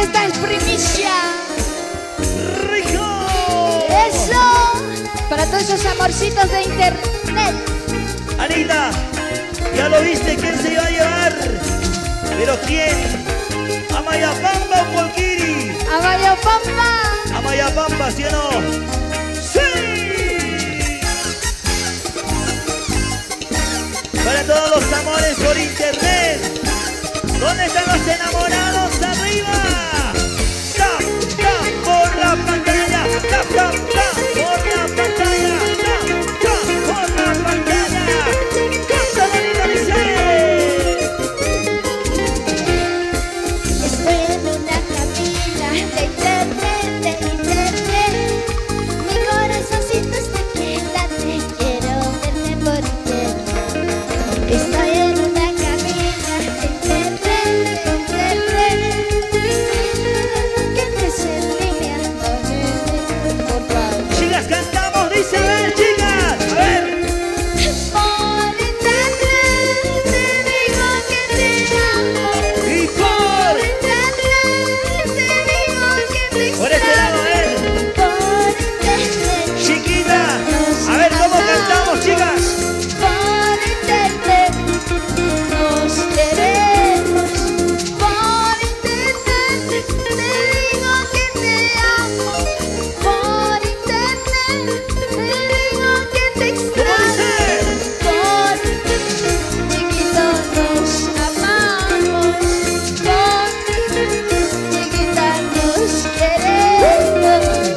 esta es primicia. ¡Rico! ¡Eso! Para todos esos amorcitos de internet. Anita, ya lo viste quién se iba a llevar. ¿Pero quién? ¿Amayapamba o Colquiri? ¡Amayapamba! Amayapamba, ¿sí o no? ¡Sí! Para todos los amores por internet. ¿Dónde están los enamorados? ¡Arriba! ¡Tap, tap por la pantalla! ¡Tap, tap, tap por la pantalla! ¡Tap, tap por la pantalla! ¡Canta bonito, dice! Estoy en una cabina de internet. Mi corazoncito está que late, quiero verte por internet. Estoy en una cabina de internet. Que te sentía, por favor. Chicas, cantamos, dice, a ver, chicas, a ver. Por internet te digo que te amo. Y Por internet te digo que te por este lado, a ver. Por internet Chiquita, a ver cómo cantamos, chicas. por internet nos queremos. Por internet te digo que te amo. Por internet te digo que te extraño. Por internet, chiquito, nos amamos. Por chiquita, nos queremos.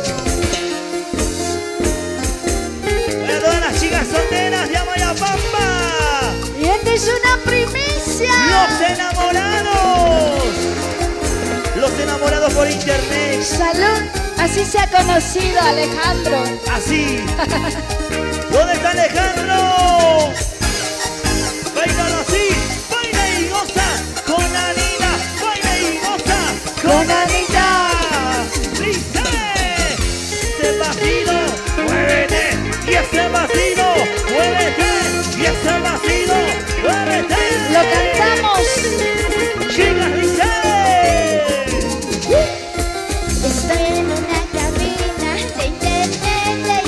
Para todas las chicas solteras de Amayapamba. Y esta es una primicia. Los enamorados. Los enamorados por internet. Salud, así se ha conocido Alejandro. Así. ¿Dónde está Alejandro? Bailalo así. Baila y goza con Anita. Baila y goza con Anita. Dice. Ese vacío, muévete. Y ese vacío, muévete. Y ese vacío, muévete. Lo cantamos. Chicas, dice. Estoy en una cabina de internet.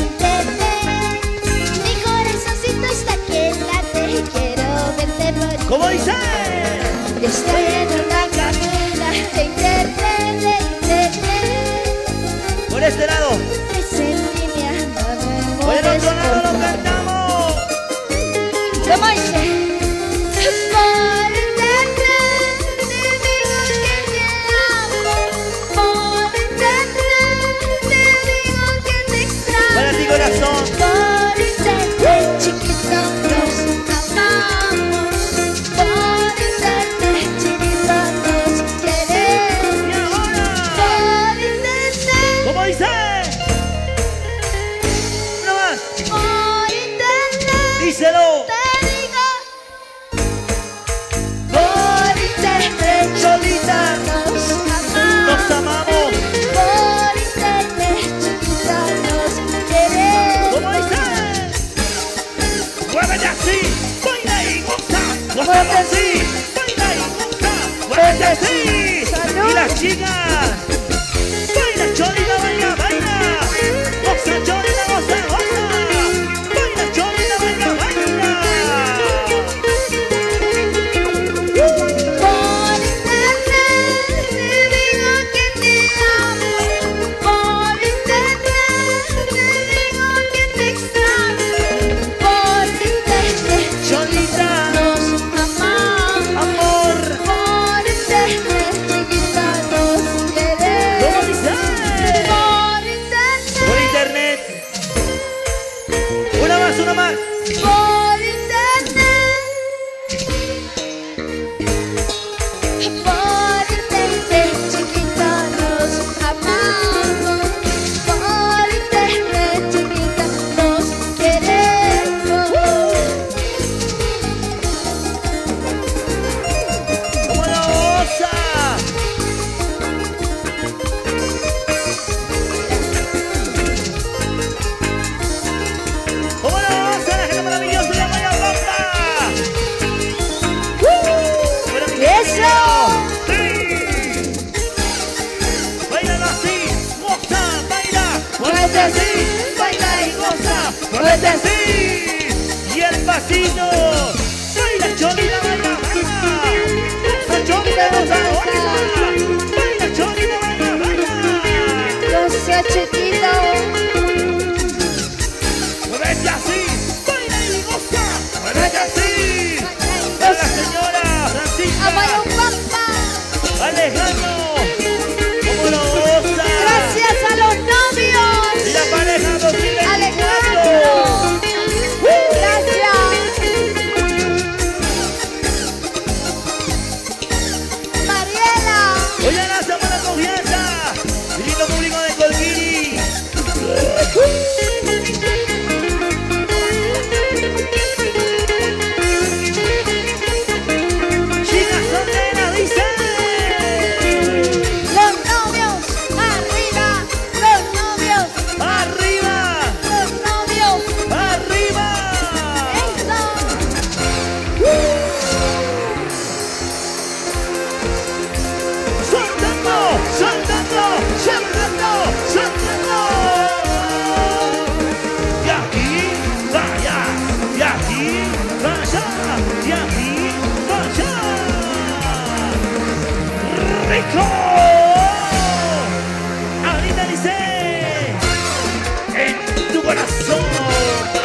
Mi corazoncito está que late, quiero verte por ¿Cómo dice? Estoy en una cabina de internet. Por este lado. Te sentí mi amor, Por el otro lado lo por favor. cantamos. ¿Cómo dice? Por internet te digo que te amo. Por internet te digo que te extraño. Para ti, corazón. Por internet, chiquito, nos amamos. Por internet, chiquito, nos queremos. Y ahora. Por internet, ¿Cómo dice? Uno más. por internet. Díselo. Te digo, por internet, Solita. nos Nos amamos. amamos. Por internet, chiquita, nos queremos. ¿Cómo dice? Muévete así. Baila y goza. Goza Muévete así. Baila y goza. Muévete así. Salud. Y las chicas. Baila, Cholita, baila, baila. Goza, Cholita, goza, goza. Baila, Cholita, baila, baila. Por internet te digo que te amo. Por internet te digo que te extraño. Por internet, Cholita. nos amamos. Amor. Por internet, chiquita, nos fuerte así. Y el pasito.